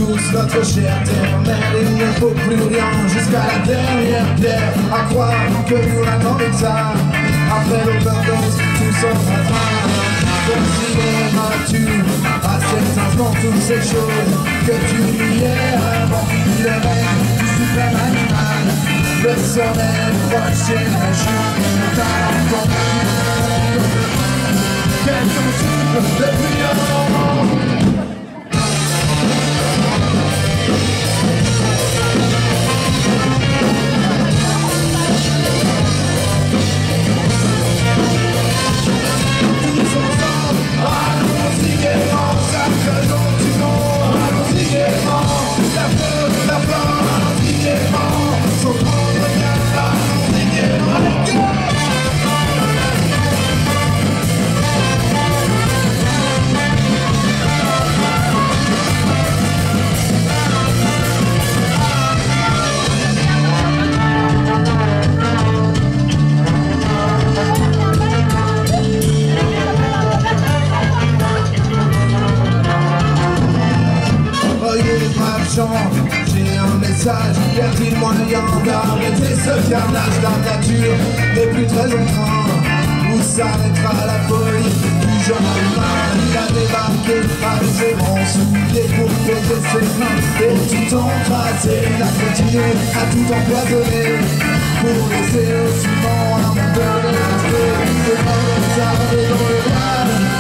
tous notre chère terre, mais il ne faut plus rien jusqu'à la dernière pierre. À croire que nous n'attendons que ça. Après l'overdose, tout sera train. Considéreras-tu à cet instant toutes ces choses que tu hier avant qu'il règne du suprême animal? Le sommeil proche et la chute d'un enfant. Quels sont le plus j'ai un message, y a-t-il moyen d'arrêter ce carnage? La nature n'est plus très en train. Où s'arrêtera la folie du genre humain? Il a débarqué avec ses grands souliers pour poser ses mains et tout embrasser. Il a continué à tout empoisonner pour laisser au suivant un monde de respect. C'est pas ça dans le mal.